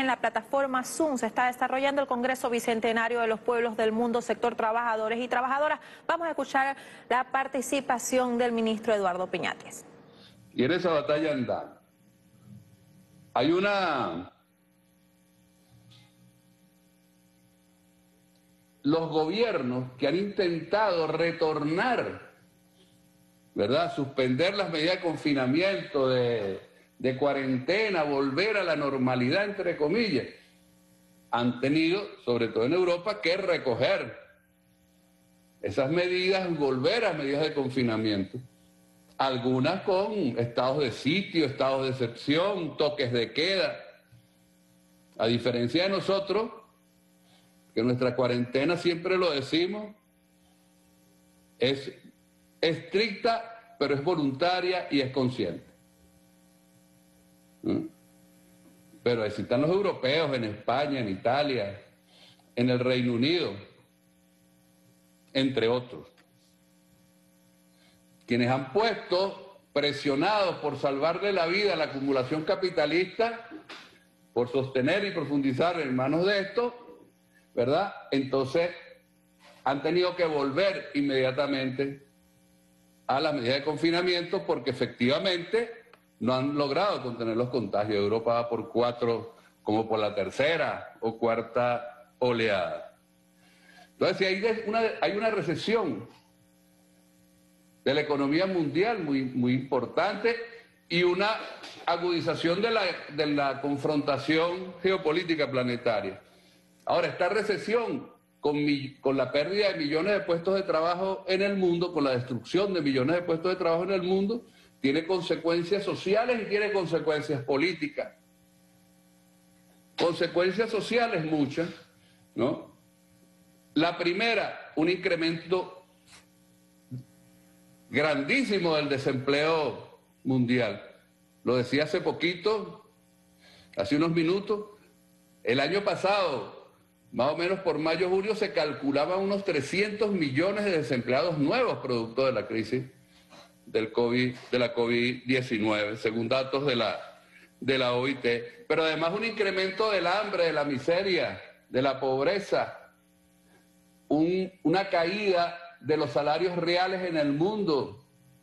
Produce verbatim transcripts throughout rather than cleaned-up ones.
la plataforma Zoom se está desarrollando el Congreso Bicentenario de los Pueblos del Mundo, sector trabajadores y trabajadoras. Vamos a escuchar la participación del ministro Eduardo Piñates. Y en esa batalla andamos. Hay una... Los gobiernos que han intentado retornar, ¿verdad?, suspender las medidas de confinamiento, de, de cuarentena, volver a la normalidad, entre comillas, han tenido, sobre todo en Europa, que recoger esas medidas, volver a medidas de confinamiento. Algunas con estados de sitio, estados de excepción, toques de queda. A diferencia de nosotros, que nuestra cuarentena, siempre lo decimos, es estricta, pero es voluntaria y es consciente. ¿Mm? Pero así están los europeos, en España, en Italia, en el Reino Unido, entre otros, quienes han puesto, presionados por salvarle la vida a la acumulación capitalista, por sostener y profundizar en manos de esto, ¿verdad? Entonces han tenido que volver inmediatamente a las medidas de confinamiento porque efectivamente no han logrado contener los contagios. Europa va por cuatro, como por la tercera o cuarta oleada. Entonces, si hay una, hay una recesión de la economía mundial muy, muy importante y una agudización de la, de la confrontación geopolítica planetaria. Ahora, esta recesión, con, mi, con la pérdida de millones de puestos de trabajo en el mundo, con la destrucción de millones de puestos de trabajo en el mundo, tiene consecuencias sociales y tiene consecuencias políticas. Consecuencias sociales muchas, ¿no? La primera, un incremento grandísimo del desempleo mundial. Lo decía hace poquito, hace unos minutos, el año pasado, más o menos por mayo, junio, se calculaban unos trescientos millones de desempleados nuevos producto de la crisis del COVID, de la COVID diecinueve, según datos de la, de la O I T. Pero además un incremento del hambre, de la miseria, de la pobreza, un, una caída de los salarios reales en el mundo,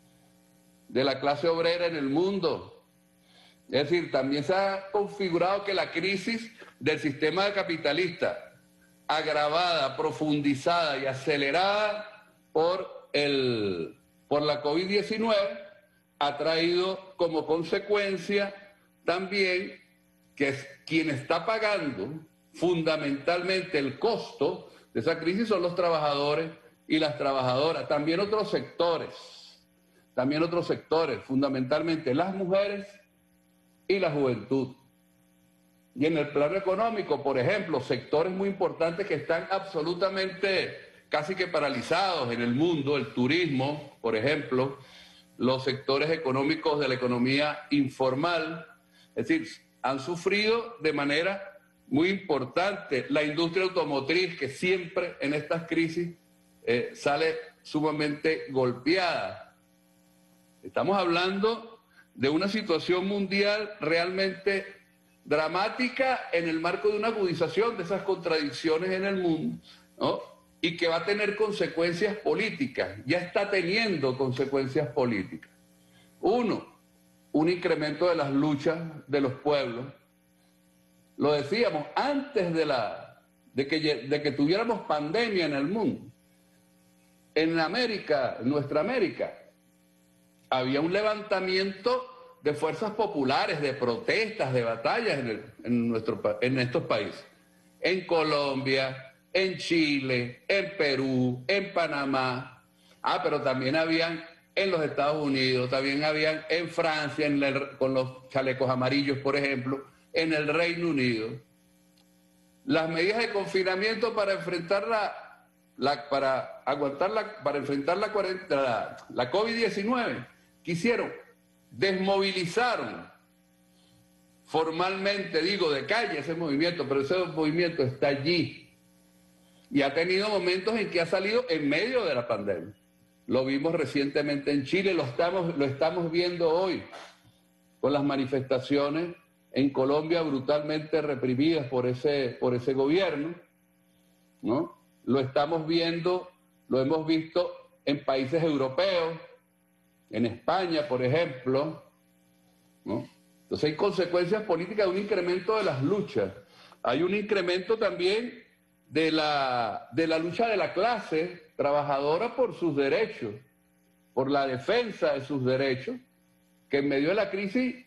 de la clase obrera en el mundo. Es decir, también se ha configurado que la crisis del sistema capitalista, agravada, profundizada y acelerada por, el, por la COVID diecinueve, ha traído como consecuencia también que quien está pagando fundamentalmente el costo de esa crisis son los trabajadores y las trabajadoras, también otros sectores, también otros sectores, fundamentalmente las mujeres y la juventud. Y en el plano económico, por ejemplo, sectores muy importantes que están absolutamente casi que paralizados en el mundo, el turismo, por ejemplo, los sectores económicos de la economía informal, es decir, han sufrido de manera muy importante. La industria automotriz, que siempre en estas crisis eh, sale sumamente golpeada. Estamos hablando de una situación mundial realmente dramática en el marco de una agudización de esas contradicciones en el mundo, ¿no? Y que va a tener consecuencias políticas, ya está teniendo consecuencias políticas. Uno, un incremento de las luchas de los pueblos. Lo decíamos, antes de, la, de, que, de que tuviéramos pandemia en el mundo, en América, en nuestra América, había un levantamiento de fuerzas populares, de protestas, de batallas en, el, en, nuestro, en estos países. En Colombia, en Chile, en Perú, en Panamá. Ah, pero también habían en los Estados Unidos, también habían en Francia, en el, con los chalecos amarillos, por ejemplo, en el Reino Unido. Las medidas de confinamiento para enfrentar la, la para aguantar la, para enfrentar la, la, la COVID diecinueve, ¿qué hicieron? Desmovilizaron formalmente, digo, de calle ese movimiento, pero ese movimiento está allí y ha tenido momentos en que ha salido en medio de la pandemia. Lo vimos recientemente en Chile, lo estamos, lo estamos viendo hoy con las manifestaciones en Colombia brutalmente reprimidas por ese, por ese gobierno, ¿no? Lo estamos viendo, lo hemos visto en países europeos, en España, por ejemplo, ¿no? Entonces hay consecuencias políticas de un incremento de las luchas. Hay un incremento también de la, de la lucha de la clase trabajadora por sus derechos, por la defensa de sus derechos, que en medio de la crisis,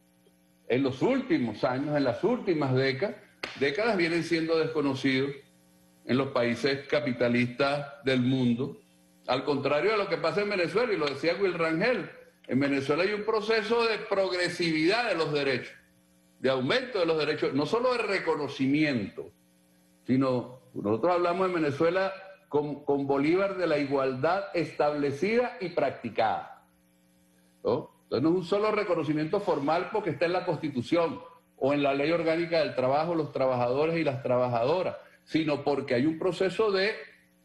en los últimos años, en las últimas décadas, décadas vienen siendo desconocidos en los países capitalistas del mundo. Al contrario de lo que pasa en Venezuela, y lo decía Will Rangel, en Venezuela hay un proceso de progresividad de los derechos, de aumento de los derechos, no solo de reconocimiento, sino, nosotros hablamos en Venezuela con, con Bolívar de la igualdad establecida y practicada, ¿no? Entonces no es un solo reconocimiento formal porque está en la Constitución o en la Ley Orgánica del Trabajo, los trabajadores y las trabajadoras, sino porque hay un proceso de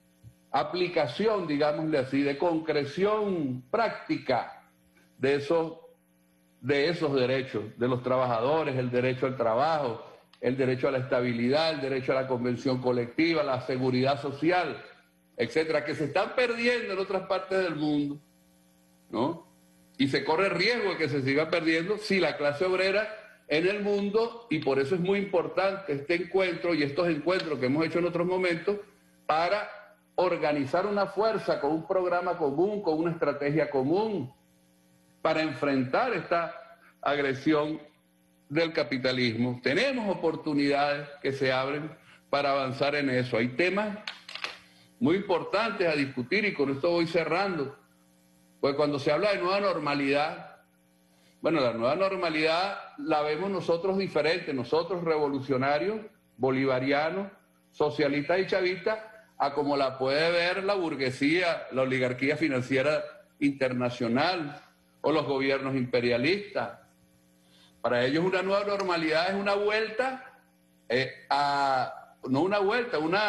aplicación, digámosle así, de concreción práctica de esos, de esos derechos, de los trabajadores, el derecho al trabajo, el derecho a la estabilidad, el derecho a la convención colectiva, la seguridad social, etcétera, que se están perdiendo en otras partes del mundo, ¿no? Y se corre riesgo de que se siga perdiendo si la clase obrera en el mundo, y por eso es muy importante este encuentro y estos encuentros que hemos hecho en otros momentos, para organizar una fuerza con un programa común, con una estrategia común, para enfrentar esta agresión del capitalismo. Tenemos oportunidades que se abren para avanzar en eso. Hay temas muy importantes a discutir y con esto voy cerrando. Pues cuando se habla de nueva normalidad, bueno, la nueva normalidad la vemos nosotros diferente, nosotros revolucionarios, bolivarianos, socialistas y chavistas, a como la puede ver la burguesía, la oligarquía financiera internacional o los gobiernos imperialistas. Para ellos una nueva normalidad es una vuelta eh, a, no una vuelta, un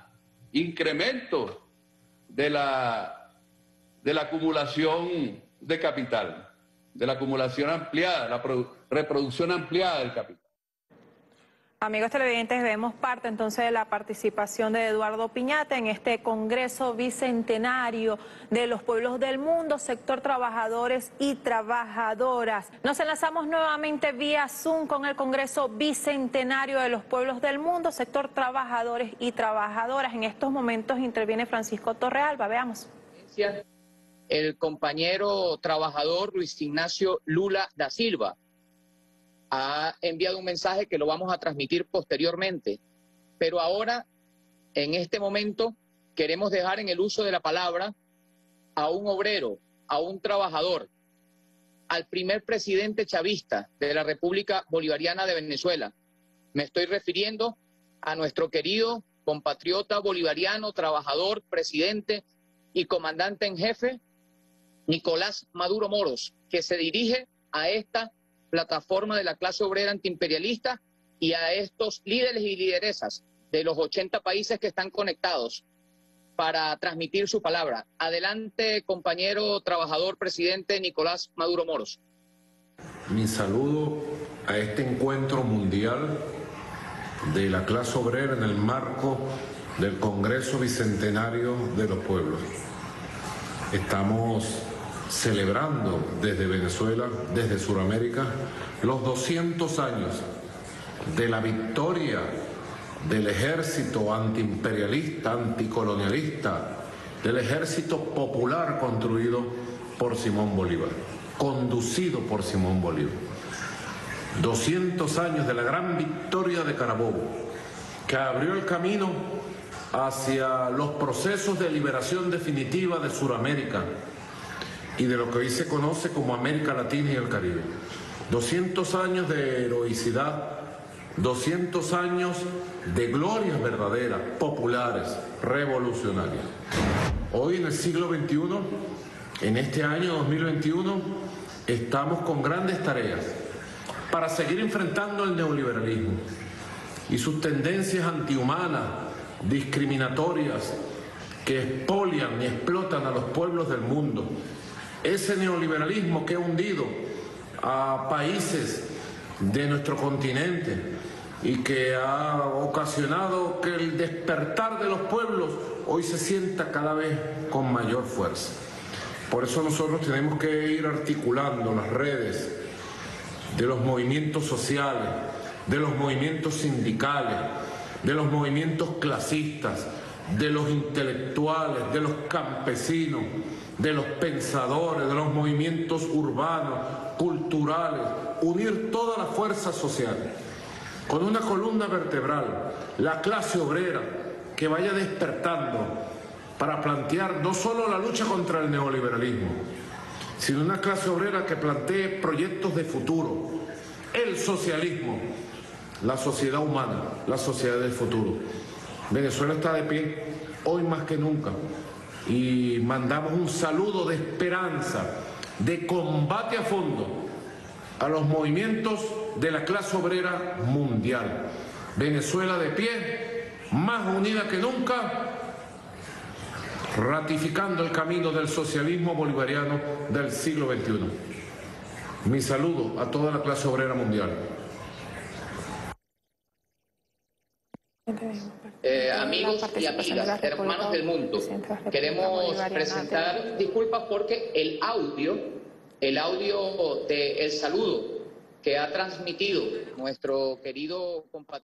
incremento de la, de la acumulación de capital, de la acumulación ampliada, la reproducción ampliada del capital. Amigos televidentes, vemos parte entonces de la participación de Eduardo Piñate en este Congreso Bicentenario de los Pueblos del Mundo, sector trabajadores y trabajadoras. Nos enlazamos nuevamente vía Zoom con el Congreso Bicentenario de los Pueblos del Mundo, sector trabajadores y trabajadoras. En estos momentos interviene Francisco Torrealba, veamos. El compañero trabajador Luis Ignacio Lula da Silva ha enviado un mensaje que lo vamos a transmitir posteriormente, pero ahora, en este momento, queremos dejar en el uso de la palabra a un obrero, a un trabajador, al primer presidente chavista de la República Bolivariana de Venezuela. Me estoy refiriendo a nuestro querido compatriota bolivariano, trabajador, presidente y comandante en jefe, Nicolás Maduro Moros, que se dirige a esta plataforma de la clase obrera antiimperialista y a estos líderes y lideresas de los ochenta países que están conectados para transmitir su palabra. Adelante, compañero trabajador presidente Nicolás Maduro Moros. Mi saludo a este encuentro mundial de la clase obrera en el marco del Congreso Bicentenario de los Pueblos. Estamos celebrando desde Venezuela, desde Sudamérica, los doscientos años de la victoria del ejército antiimperialista, anticolonialista, del ejército popular construido por Simón Bolívar, conducido por Simón Bolívar. doscientos años de la gran victoria de Carabobo, que abrió el camino hacia los procesos de liberación definitiva de Sudamérica y de lo que hoy se conoce como América Latina y el Caribe. doscientos años de heroicidad, doscientos años de glorias verdaderas, populares, revolucionarias. Hoy en el siglo veintiuno, en este año dos mil veintiuno, estamos con grandes tareas para seguir enfrentando el neoliberalismo y sus tendencias antihumanas, discriminatorias, que expolian y explotan a los pueblos del mundo. Ese neoliberalismo que ha hundido a países de nuestro continente y que ha ocasionado que el despertar de los pueblos hoy se sienta cada vez con mayor fuerza. Por eso nosotros tenemos que ir articulando las redes de los movimientos sociales, de los movimientos sindicales, de los movimientos clasistas, de los intelectuales, de los campesinos, de los pensadores, de los movimientos urbanos, culturales, unir todas las fuerzas sociales con una columna vertebral, la clase obrera, que vaya despertando para plantear no solo la lucha contra el neoliberalismo, sino una clase obrera que plantee proyectos de futuro, el socialismo, la sociedad humana, la sociedad del futuro. Venezuela está de pie, hoy más que nunca, y mandamos un saludo de esperanza, de combate a fondo a los movimientos de la clase obrera mundial. Venezuela de pie, más unida que nunca, ratificando el camino del socialismo bolivariano del siglo veintiuno. Mi saludo a toda la clase obrera mundial. Eh, amigos y amigas, hermanos del mundo, queremos presentar disculpas porque el audio, el audio del saludo que ha transmitido nuestro querido compatriota